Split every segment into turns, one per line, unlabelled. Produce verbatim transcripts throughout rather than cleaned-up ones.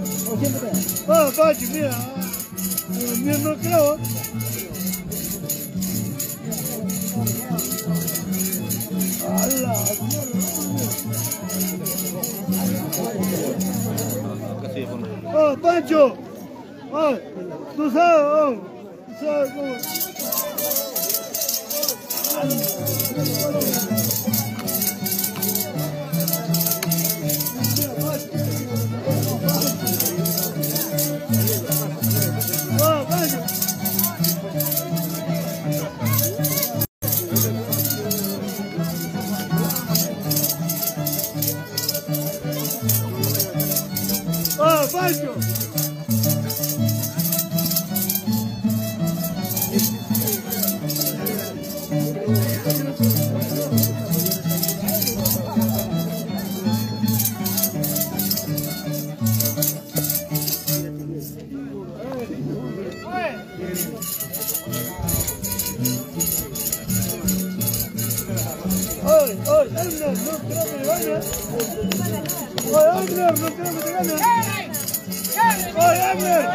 Ah, Pachi, mira. Mira, no creo. ¡Hala! ¡Oh, Pancho! ¡Oh! ¡Tú sabes! ¡Oh! ¿Tú sabes cómo? ¡Oh, Pancho! ¡Oh, Pancho! ¡Ay, ay, Abner! ¡No creo que le gane! ¡Ay, Abner! ¡No creo que te gane! ¡Ay, Abner!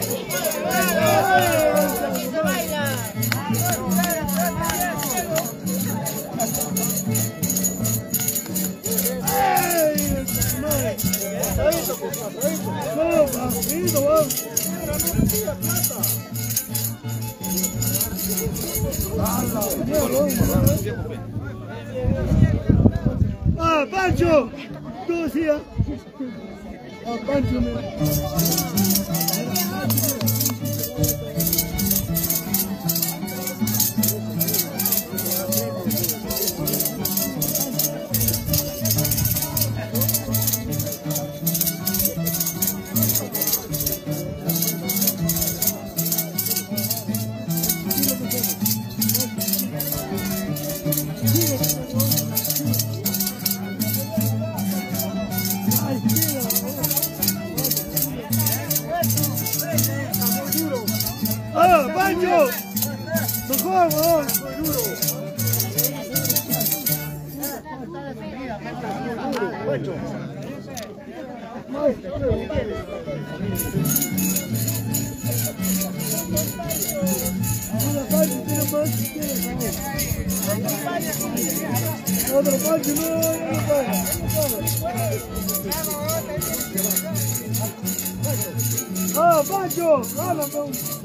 ¡No, pasito, vamos! ¡Ah, Pancho! ¡Tú decías! ¡Ah, Pancho! ¡Ah, Pancho! ¡Mejor, weón! ¡Pancho! Otro Pancho, no, ¡ah, Pancho! ¡Hala, Pancho!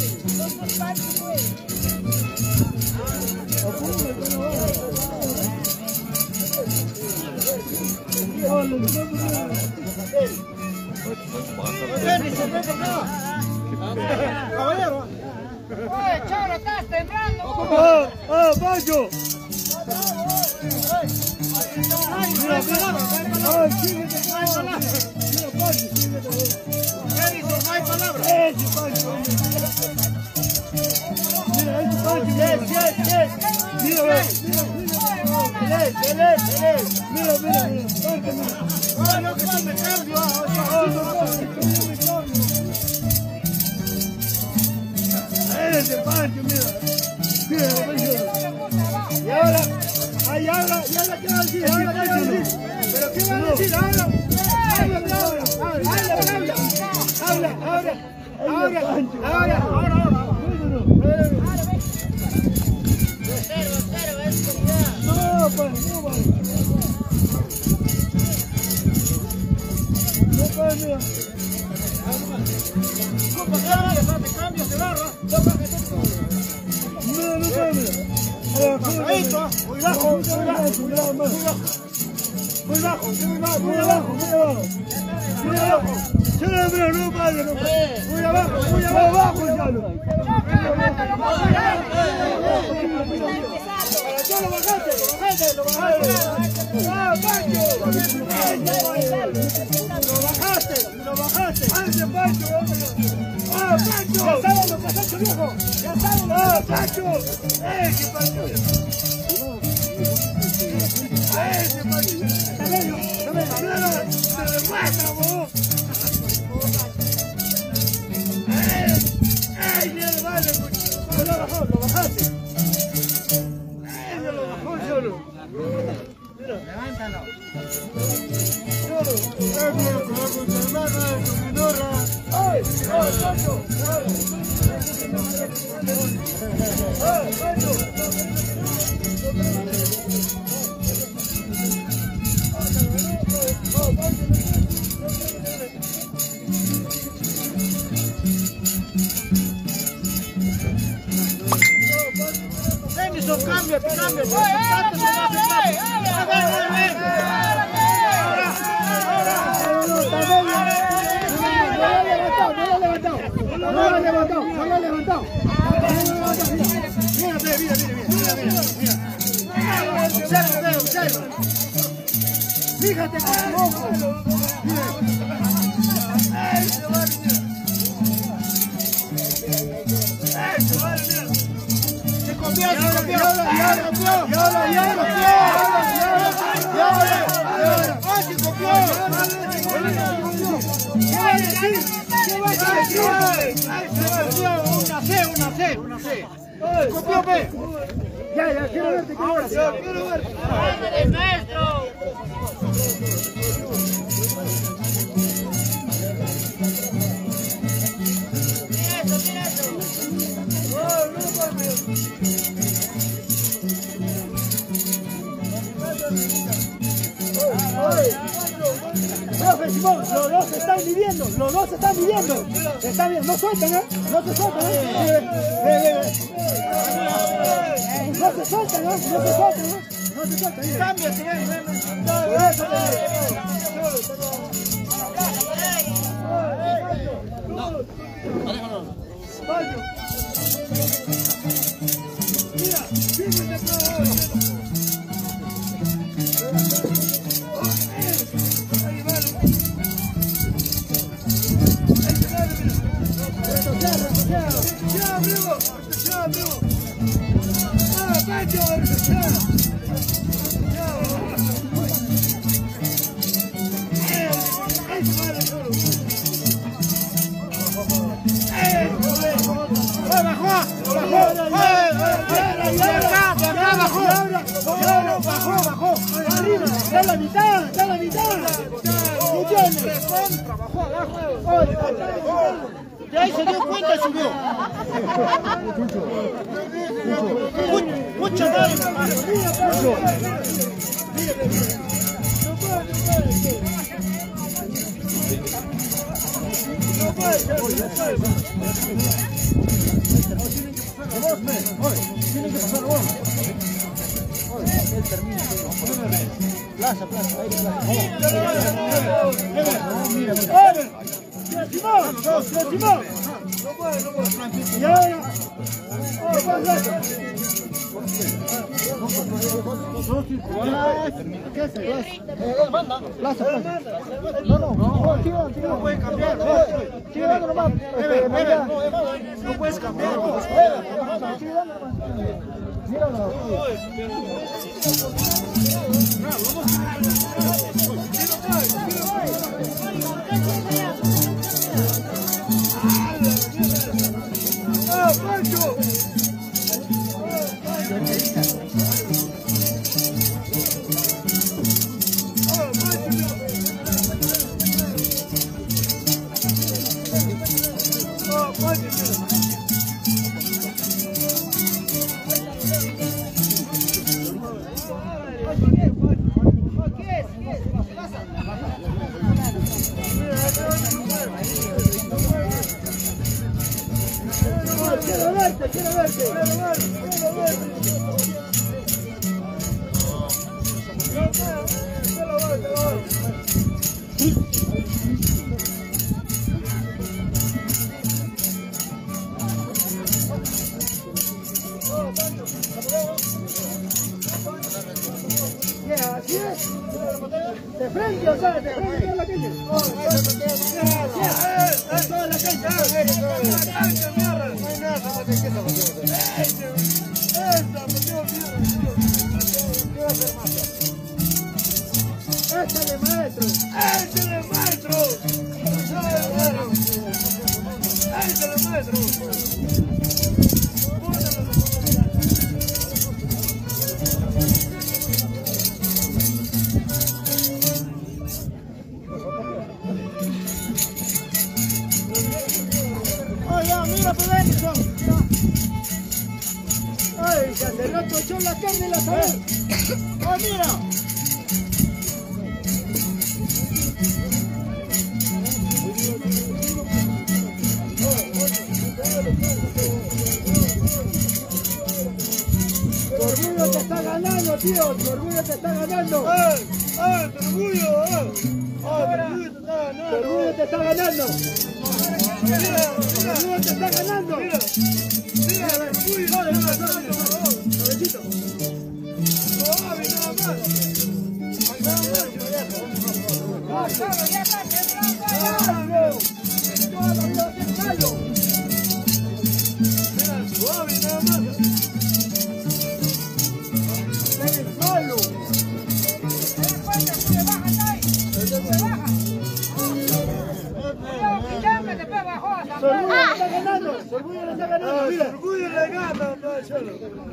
Caballero. Oye, Choro, estás temblando.
¡Ah, ah, Pancho! Mira, mira, ¡ay, síguete! Mira, Pancho, síguete.
¿Qué dice? No hay palabras.
¡Ese Pancho! Mira, ese Pancho, mira. Mira, mira, mira. Mira, mira, mira. Pancho, mira.
Ahora yo que sí me cambio.
Ese Pancho, mira. Mira, Pancho. Y ahora, ay, ahora, y ahora, ¿qué va a decir? Ahora, ¿qué va a decir? ¿Pero qué va a decir? Habla, habla, habla, habla, habla, habla, ahora, ahora, ahora, ahora. No, pues, no, pues. No, pues, mira.
¿Cómo cambias? ¿Te cambias de barra?
No, no cambia.
Bajito, muy bajo, muy bajo, muy bajo, muy bajo, muy bajo, muy abajo, muy abajo, muy abajo.
Chalo, mira, no vaya, no vaya.
Muy abajo, muy
Muy abajo, Chalo.
Ya lo bajaste, lo bajaste, lo bajaste. ¡Ah, Pancho! Lo bajaste, lo bajaste.
¡Ande, Pancho! ¡Ah, Pancho!
Ya sabes lo que has hecho, viejo. Ya sabes lo que
¡Ah,
has hecho.
Pancho! ¡Eh, qué Pancho! ¡Eh, qué Pancho! ¡No me hablaron! ¡Se me mata, vos! ¡Eh! ¡Eh, ya vale!
Lo bajó, lo bajaste.
¡Eh, ya lo bajó, Cholo! Mira.
Levántalo.
Cholo, ¡eh, con tu hermana, con mi novia! Denison, cambia, cambia. No lo ha levantado, no lo ha levantado. Mira, mira, mira, mira, mira, mira. Observa, observa. Fíjate con el ojo. Se copió, se copió. Y ahora, y ahora, y ahora, y ahora. ¡Ah, se copió! ¿Qué va a decir? ¿Qué va a decir? Una C, una C, una C. Se copió, ve. Ya, ya, quiero verte, quiero verte. Quiero verte.
¡El maestro!
Profe Simón, los dos se están viviendo, los dos se están viviendo. Se están viendo, no sueltan, ¿eh? No se sueltan, ¿eh? No se sueltan, ¿eh? No se sueltan, ¿eh? No se sueltan, ¿eh? Cámbiate, ¿eh? Por eso mira, fíjate todo. ¡Está la mitad! ¡Está la mitad! Ya ahí se dio cuenta y subió. Mucho más. No puede, no puede. Tienen que pasar vos. Él termina. Plaza, plaza, ahí mira, mira. Simón, Simón. No puede, no puede. Y ahora. ¿Qué hace? Plaza, plaza. No, no, no. No puede cambiar. Sigue dando nomás. No puedes cambiar. Sigue dando nomás. Míralo. ¡Ah, Pancho! Quiero verte, quiero verte, quiero verte, quiero verte. Así es. De frente, o sea, de frente a la calle. Toda la cancha. No hay nada, no hay nada. ¡Échale, maestro! ¡Échale, maestro! ¡Échale, maestro!
El otro echó la carne y la salud. ¡Ah, mira! Tu orgullo te está ganando, tío. Tu orgullo te está ganando.
¡Eh! ¡Eh! ¡Tu orgullo! ¡Eh! ¡Ah, tu orgullo te está ganando!
Tu orgullo te está ganando.
Mira, mira.
Tu orgullo te está ganando.
Mira. Mira, el orgullo. Dale, dale, dale.
Suavecito.
Suave, nada más. Nada más, yo ya.
¡Ah, claro, ya está temblando! ¡Toda la vida hace callo!
Mira, suave, nada más.
¡Eres malo! Su orgullo le está ganando, su orgullo le está ganando,
Ah,
mira.
tu orgullo le gana, no, chelo.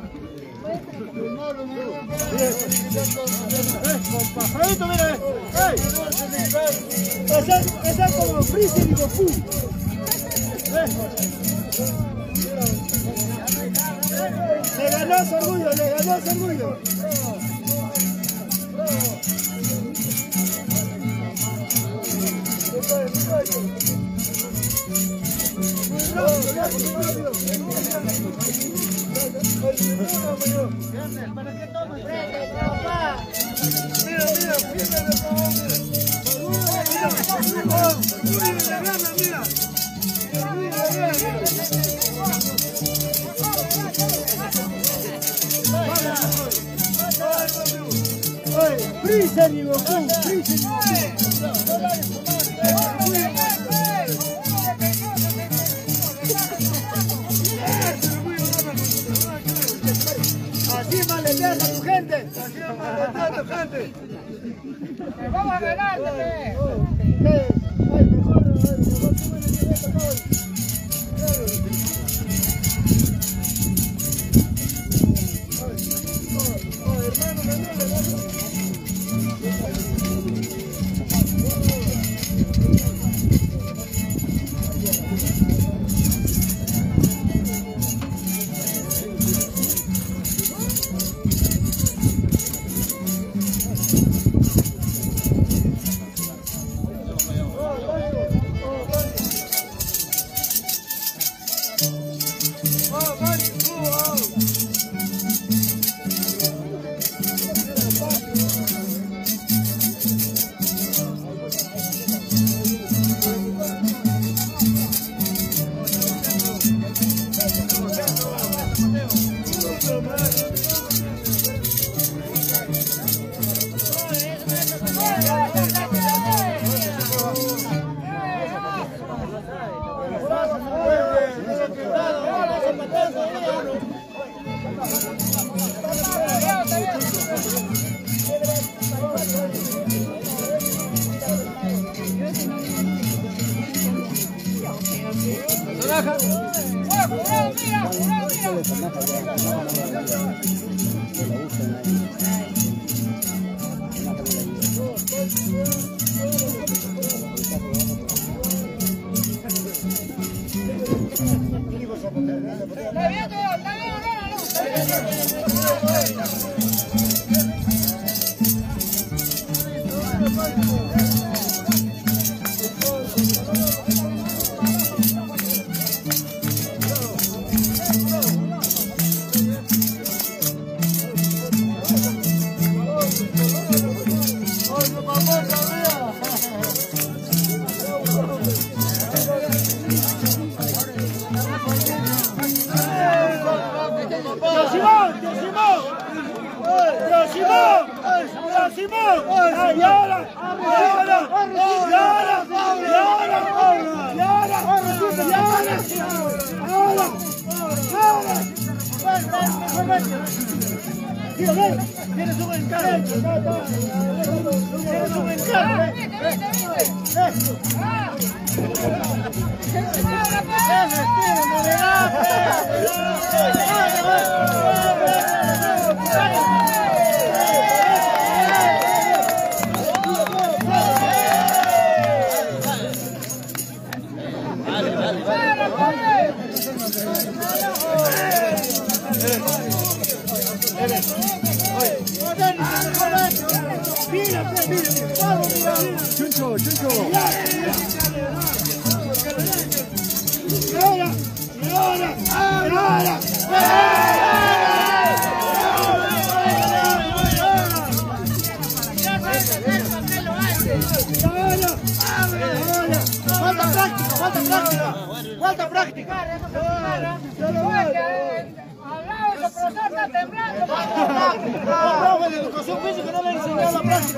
Pajarito, mira, ¡ey! Ese, ese es como Freezer y Goku. Le ganó su orgullo, le ganó su orgullo.
Mira, mira, fíjate, por favor, mira. Mira, oh, orgullo le gana, mira. Orgullo le gana, mira.
Oye, Freezer y Goku, Freezer y Goku. Así maleteas a tu gente.
Así es, maldita tu gente.
Vamos a ganar, bebé.
¿Qué? Ay, mejor, ay, mejor tú me le tienes a todos. Tienes un encargo. Tienes un encargo. Mira, mira, Chuncho, Chuncho. Y ahora, y ahora, y ahora. Falta práctica, falta práctica, falta práctica.
Al lado de su profesor está temblando.
El profe de educación física no le enseñó la práctica.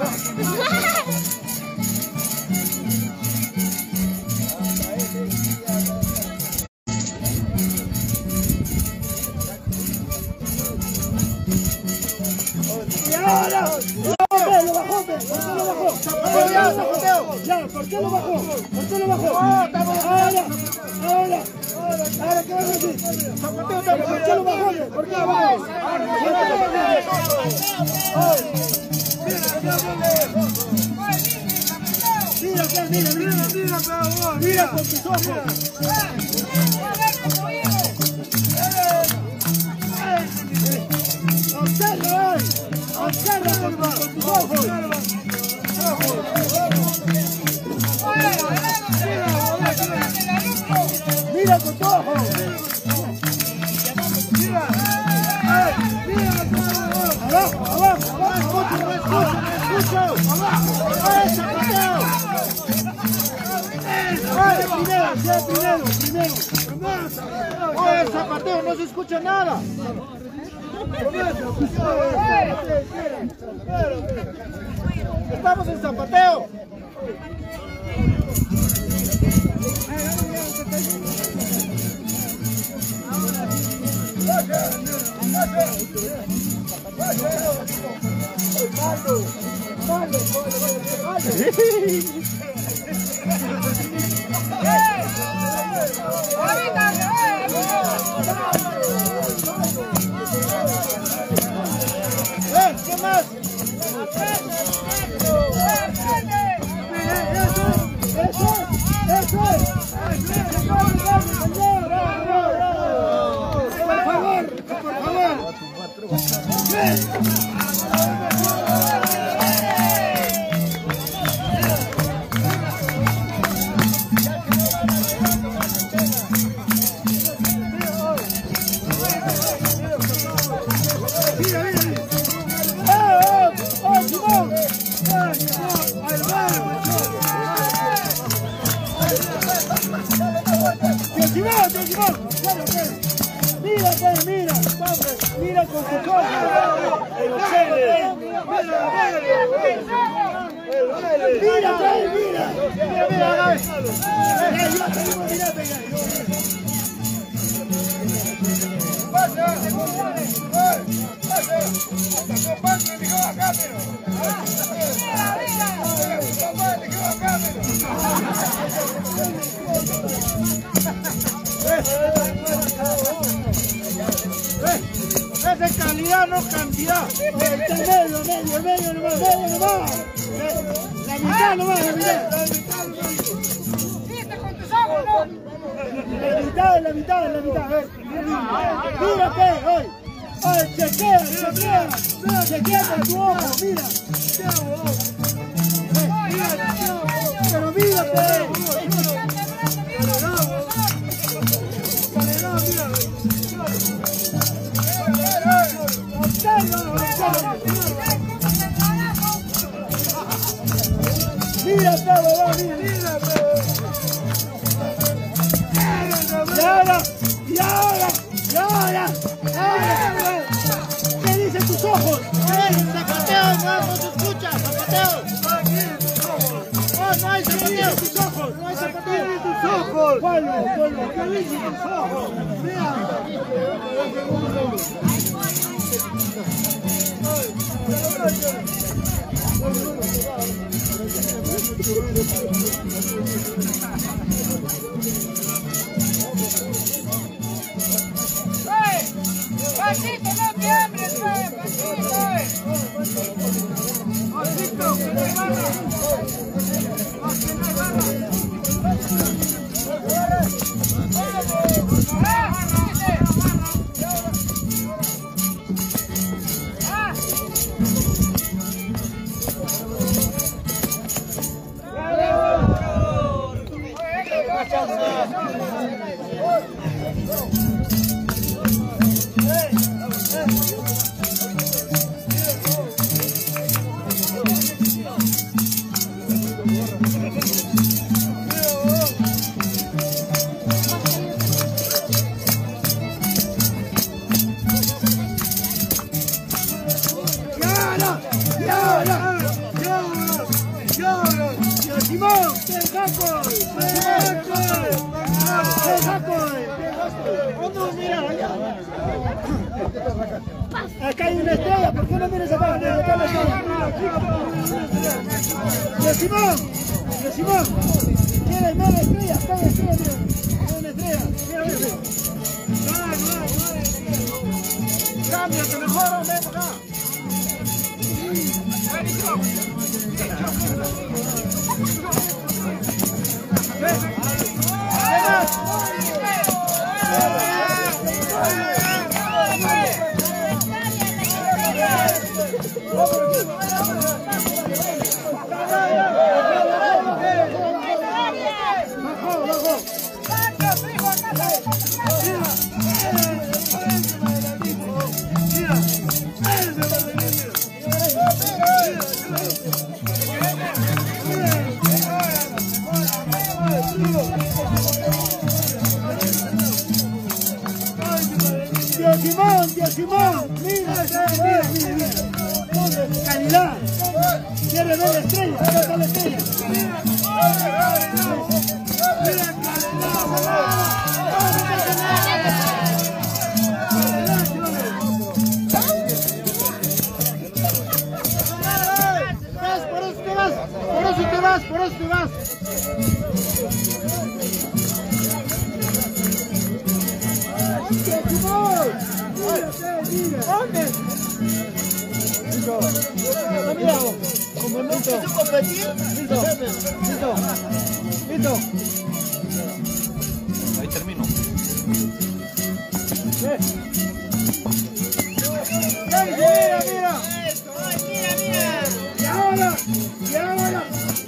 Y ahora, lo bajó, ¿por qué lo bajó? Ya, ¿por qué lo bajó? ¿Por qué lo bajó? Ahora, ahora, ahora, ahora, ¿qué vas a decir? Zapateo, ¿por qué lo bajó? ¿Por qué lo bajó? Mira, mira, mira, mira, mira, mira con tus ojos. Observa, observa con tus ojos. Mira con tus ojos. Mira, mira, abajo, abajo, abajo, escucho, escucho, escucho, abajo, eso, primero, primero, primero, oye, zapateo, no se escucha nada. Estamos en zapateo. ¿Qué más? Eso, eso, por favor, por favor. Mira, pues, mira, mira con su cosa. El baile. Mira, pues, mira. Mira, mira, mira, es de calidad, no cantidad. El medio, medio, medio, nomás, medio, nomás. La mitad nomás, la mitad. La mitad, la mitad, la mitad. Mira, que, hoy. Ay, chequea, chequea. Chequea con tu ojo, mira. Pero mira, que. Mira, todo, mira, mira, y ahora, y ahora, y ahora, ¿qué dicen tus ojos? Zapateo, no se escucha, zapateo. No hay zapateo, tus ojos, no hay zapateo en tus ojos. Pueblo, pueblo, ¿qué dicen tus ojos? Mira.
Pasito, no te hambres, pasito. Pasito, que no hay barra. Que no hay barra.
Acá hay una estrella, ¿por qué no miras acá? ¿Dónde está la estrella? ¡De Simón! ¡De Simón! ¡Mira, mira la estrella! ¡Acá hay una estrella, mira! ¡Hay una estrella! ¡Mira, mira! ¡No, no, no! ¡Cámbiate mejor, ven para acá! ¡Ven! Dios Simón, Dios Simón, mira, mira, mira, mira. Calidad. Quiere ver la estrella, quiere ver la estrella. Mira, por eso te vas, por eso te vas, por eso te vas. ¿Dónde? Mira, como no quiso competir, listo, listo, listo.
Ahí termino.
Mira, mira, mira. Mira, mira. Y ahora, y ahora.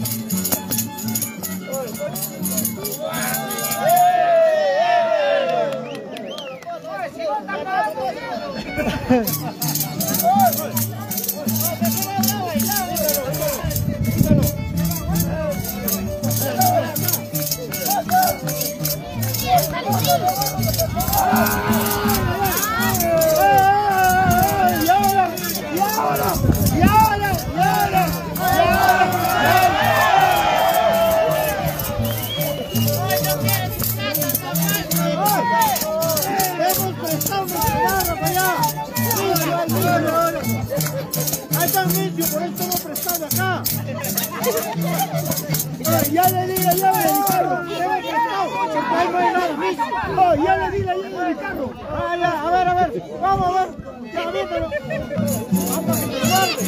Ahí está el mismo, por eso hemos prestado acá. Oh, ya le di la llave de mi carro. Ya le he prestado. Ahí no hay nada. Oh, ya le di la llave de mi carro. Ah, ya, a ver, a ver. Vamos a ver. Ya, aviéntalo. Vamos a que te guarde.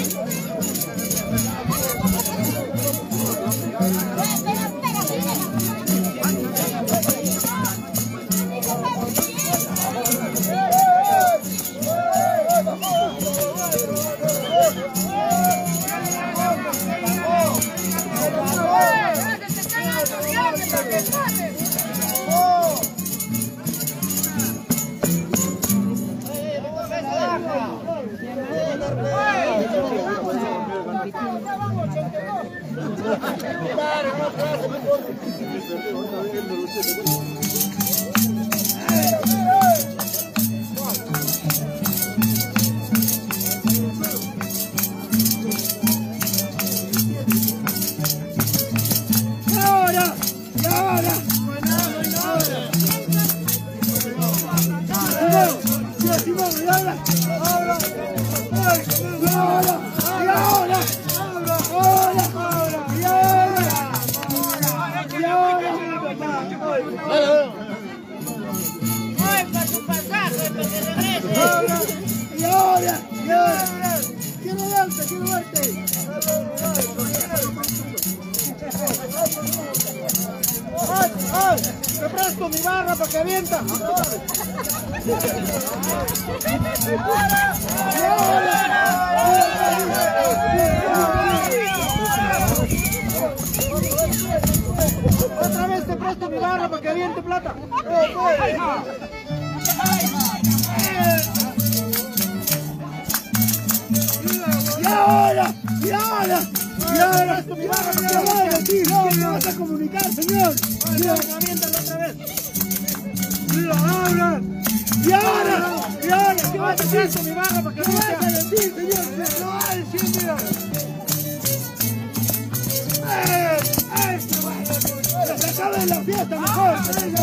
Te presto mi barra para que avienta. Otra otra vez te presto mi barra para que aviente plata.
Y ahora, y ahora, y ahora, esto mi barra, mi barra, sí, no, me vas a comunicar, señor.
Mira, aviéntalo otra vez.
Mira, ahora, y ahora, y ahora, ¿qué
Te
vas a decir?
presto mi barra para que
¿Qué vas a
aviente.
decir, señor? No va a decir, mira. ¡Eh! ¡Eh! ¡Que se acabe la fiesta mejor!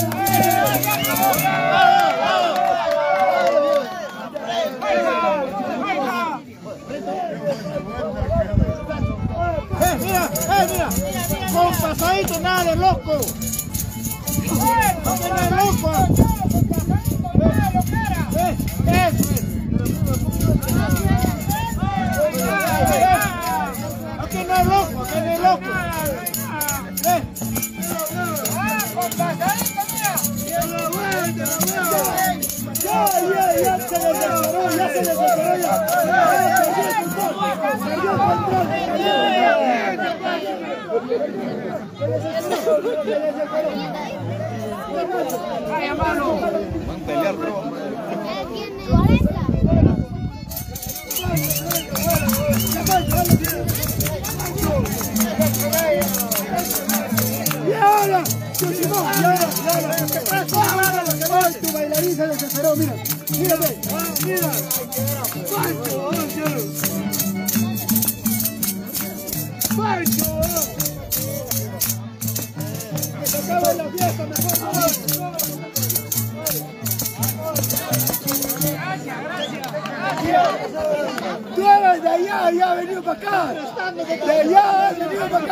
Eh, mira, eh, mira. Con pasadito, nada de loco. No te de loco. Eh, eso es. Aquí no es loco, aquí no es loco. Eh.
Ya, ya, ya se les decoró, ya se les decoró, ya. Perdió el control, perdió el Y ahora, Simón, y ahora, y ahora, ay, tu bailarín se desesperó, mira, mírate, ah, mira, Pancho, Pancho, que se acabe la fiesta, mejor, tú eres de allá, ya has venido para acá, de allá has venido para acá.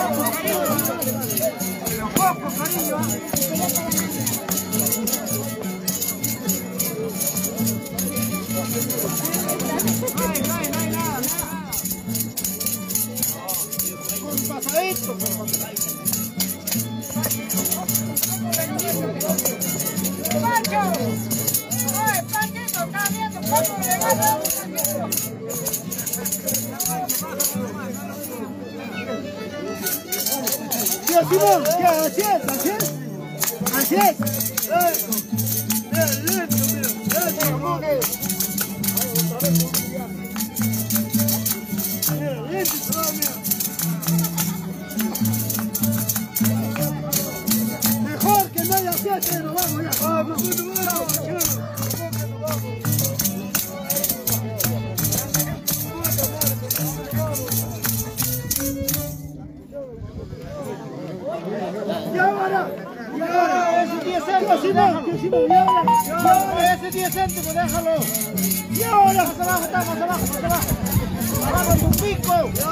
Con pasadito, con pasadito.
¡Pancho! ¡Ay, Panchito! ¡Está viendo cómo le va a dar un
Tío Simón, tío, así es, así es, así es. Mira, lento, mira, lento, mira, lento, mira. Mejor que no haya fiesta y nos vamos ya. Ah, mejor nos vamos, Y ahora, y ahora,
Ese diez
tío
céntimos,
Simón, tío Simón, y ahora, y ahora,
ese diez céntimos, déjalo.
y ahora.
Más abajo, está, más abajo, más abajo. Abajo tu pico.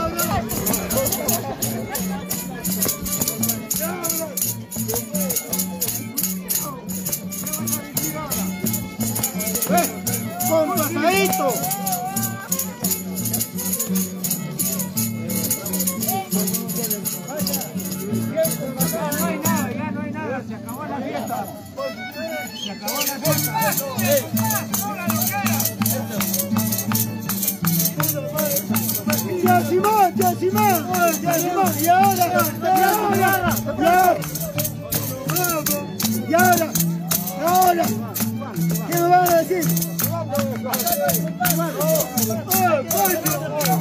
Eh, con pasadito.
No hay nada, ya no hay nada, se acabó la fiesta. Se acabó la fiesta.
¡Ya Simón! ¡Ya Simón! ¡Ya Simón! ¡Y ahora! ¡Y ahora! ¡Y ahora! ¡Y ahora! ¡Y ahora! ¿Qué me van a decir? ¡Oh, Pancho!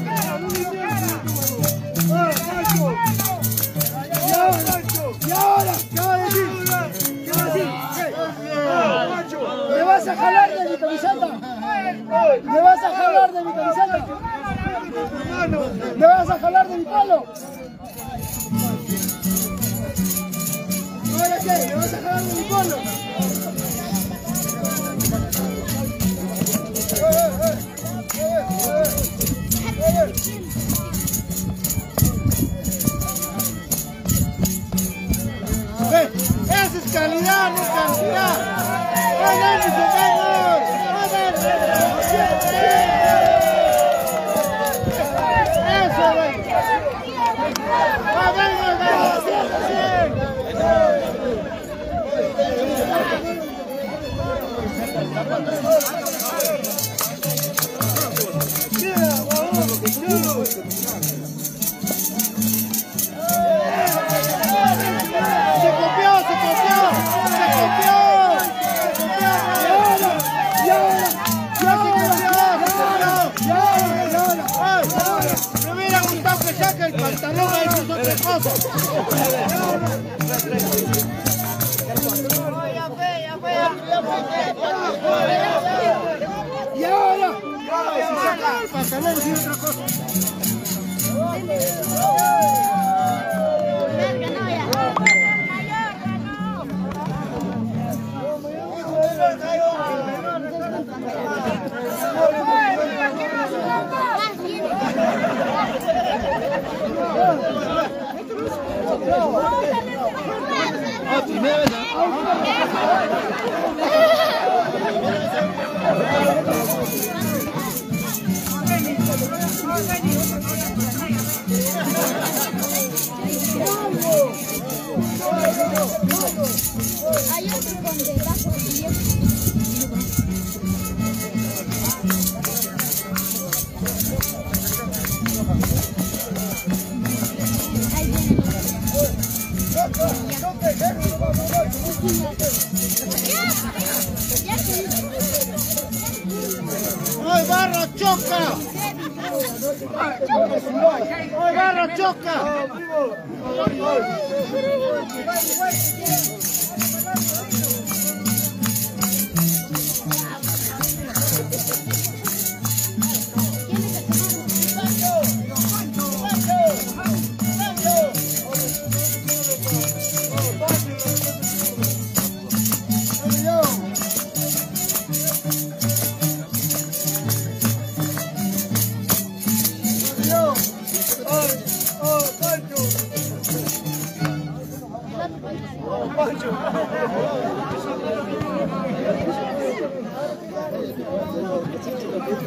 ¡Oh, Pancho! ¡Y ahora! ¡Y ahora! ¿Qué va a decir? ¿Qué va a decir? ¡Oh, Pancho! ¿Me vas a jalar de mi camiseta? ¿Me vas a jalar de mi camiseta? ¿Me vas a jalar de mi palo? ¿Ahora qué? ¿Me vas a jalar de mi palo?
Eh, esa es calidad, no cantidad. ¡Oigan, mis hermanos! ¡Eso, güey! ¡Vamos, vamos! todos.
Y ahora, para tener decir otra cosa.
Hay otro con debajo y ahí
¡Ay, barra, choca! ¡Ay, barra, choca!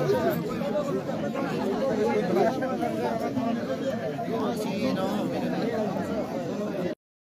Sí, no,